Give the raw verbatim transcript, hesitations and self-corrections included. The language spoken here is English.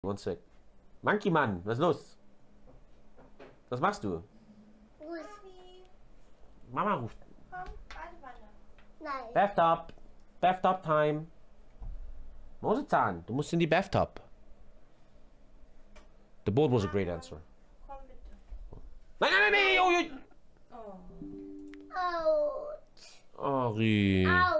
one sec. Monkey Mann, was ist los? Was machst du? Mama ruft. Komm, Badewanne. Nein. Bathtub. Bathtub Time. Mosezahn, du musst in die Bathtub. The board was a great answer. Komm bitte. Nein, nein, nein, nein! Oh, Oh. Out. oh. Ari. Out.